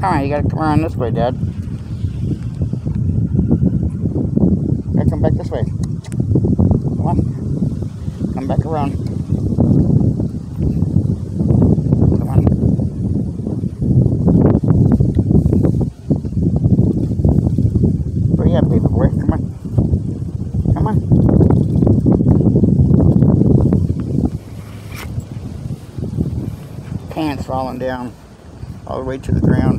Come on, you gotta come around this way, Dad. You gotta come back this way. Come on. Come back around. Come on. Where you at, baby boy? Come on. Come on. Pants falling down all the way to the ground.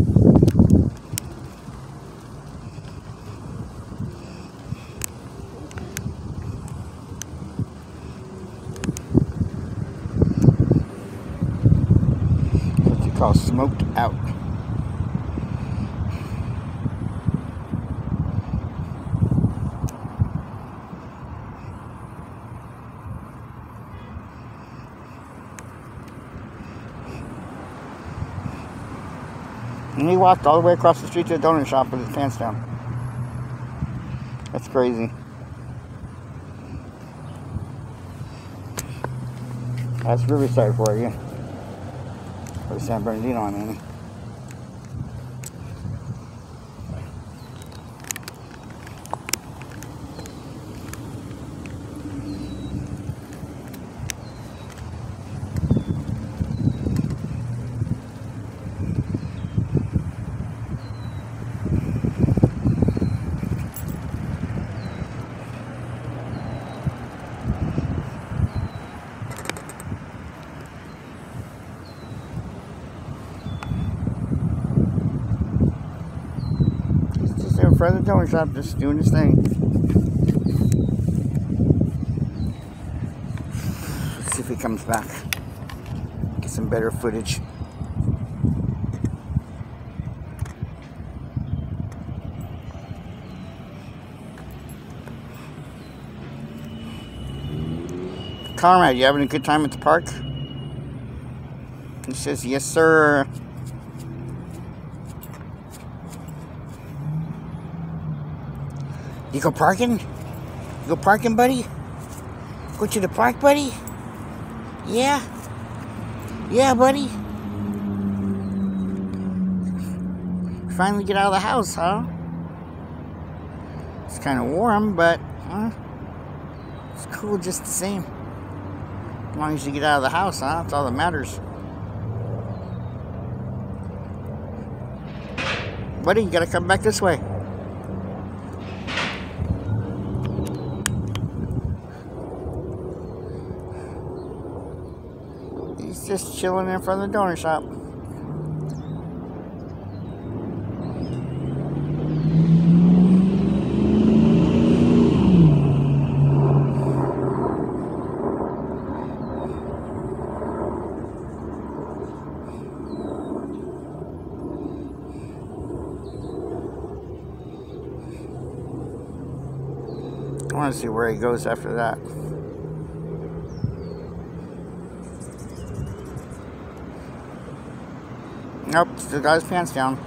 What you call smoked out. And he walked all the way across the street to the donut shop with his pants down. That's crazy. That's Riverside for you. Or San Bernardino, I mean. In front of the donut shop, just doing his thing. Let's see if he comes back. Get some better footage. Conrad, you having a good time at the park? He says, yes, sir. You go parking? You go parking, buddy? Go to the park, buddy? Yeah? Yeah, buddy? Finally get out of the house, huh? It's kind of warm, but it's cool just the same. As long as you get out of the house, huh? That's all that matters. Buddy, you gotta come back this way. He's just chilling in front of the donut shop. I want to see where he goes after that. Nope, still got his pants down.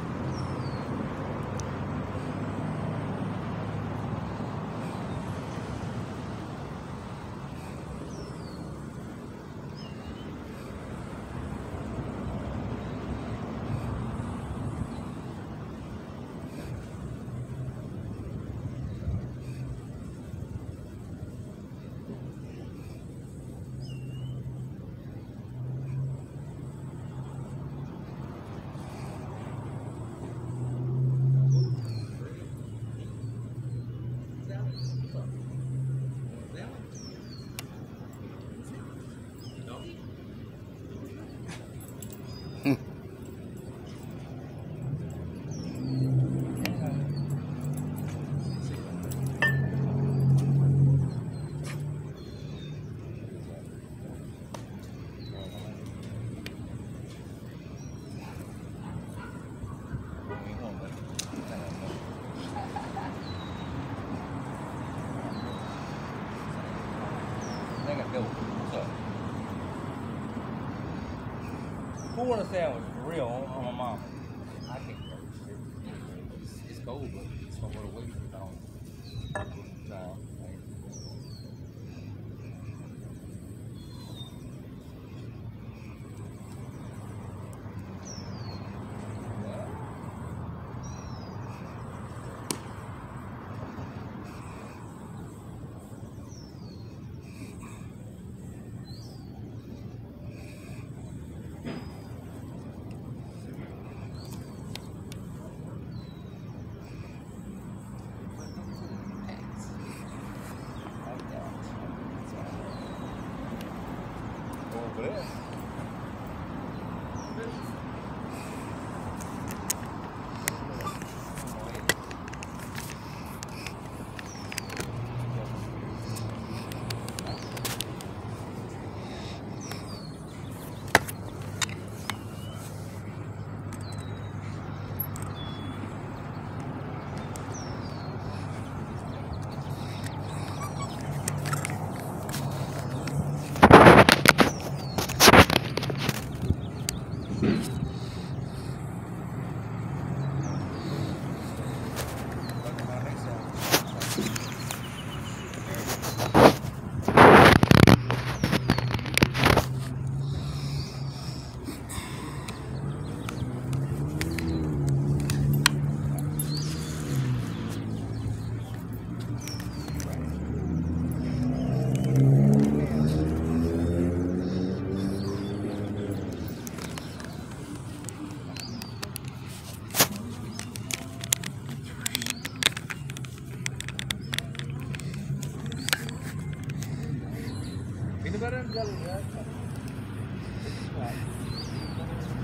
Who want a sandwich for real on my mom? I can't go. It's cold, but it's gonna go to waste if I don't. No.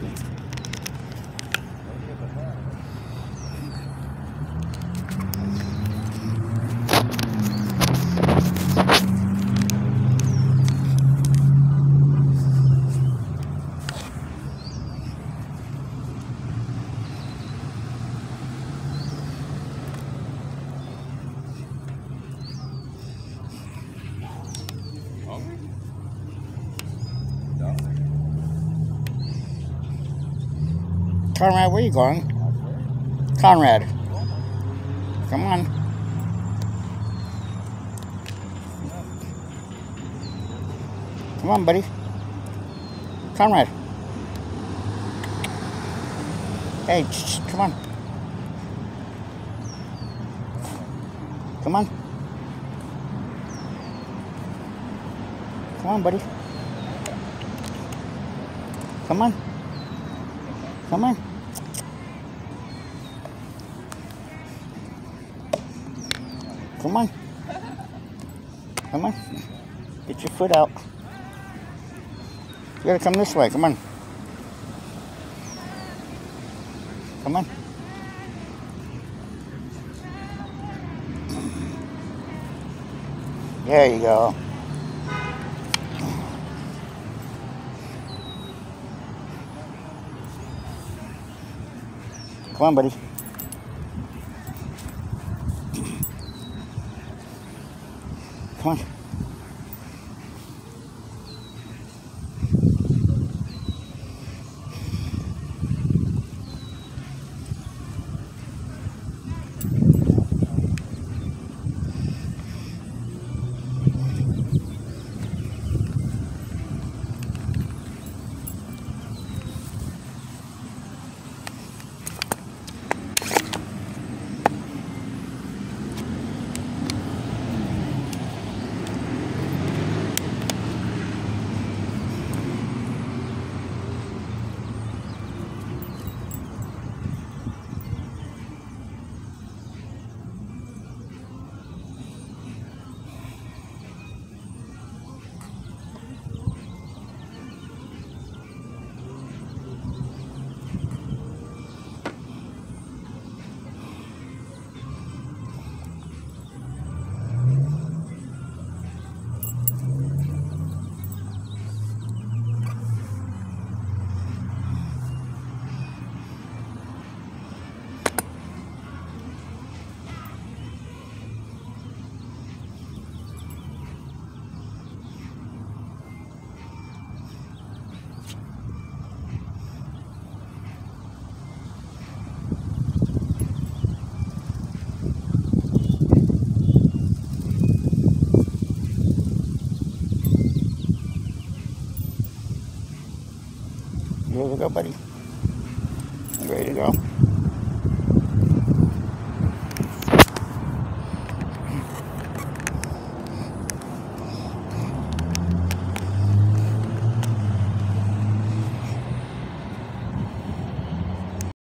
Conrad, where are you going? Conrad. Come on. Come on, buddy. Conrad. Hey, come on. Come on. Come on, buddy. Come on. Come on. Come on. Come on. Get your foot out. You gotta come this way. Come on. Come on. There you go. Come on, buddy. Come on. You ready to go, buddy? You ready to go?